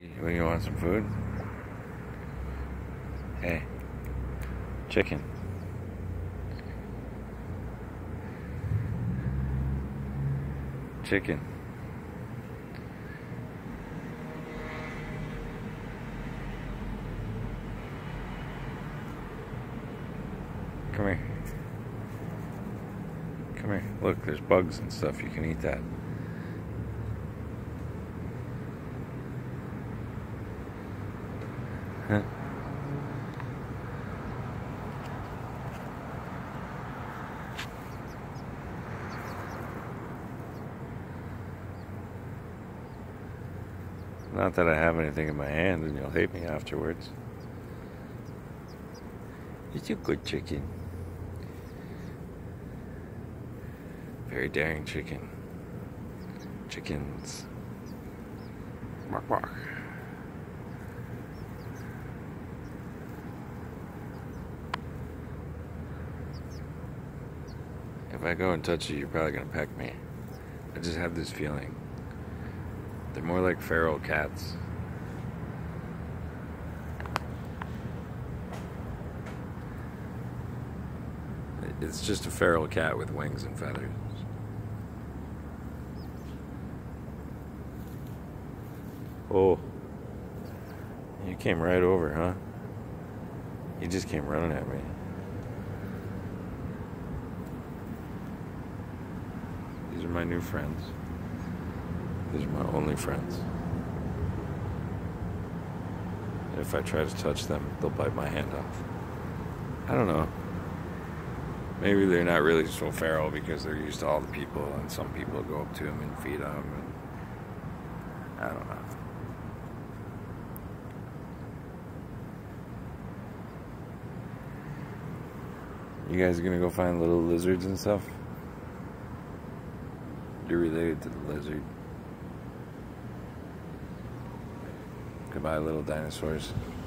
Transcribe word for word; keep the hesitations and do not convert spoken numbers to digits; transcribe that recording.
When you want some food? Hey, chicken. Chicken. Come here. Come here. Look, there's bugs and stuff. You can eat that. Huh? Not that I have anything in my hand and you'll hate me afterwards. You're a good chicken. Very daring chicken. Chickens. Bark, bark. If I go and touch you, you're probably gonna peck me. I just have this feeling. They're more like feral cats. It's just a feral cat with wings and feathers. Oh. You came right over, huh? You just came running at me. These are my new friends. These are my only friends. And if I try to touch them, they'll bite my hand off. I don't know. Maybe they're not really so feral because they're used to all the people, and some people go up to them and feed them. And I don't know. You guys gonna go find little lizards and stuff? You're related to the lizard. Goodbye, little dinosaurs.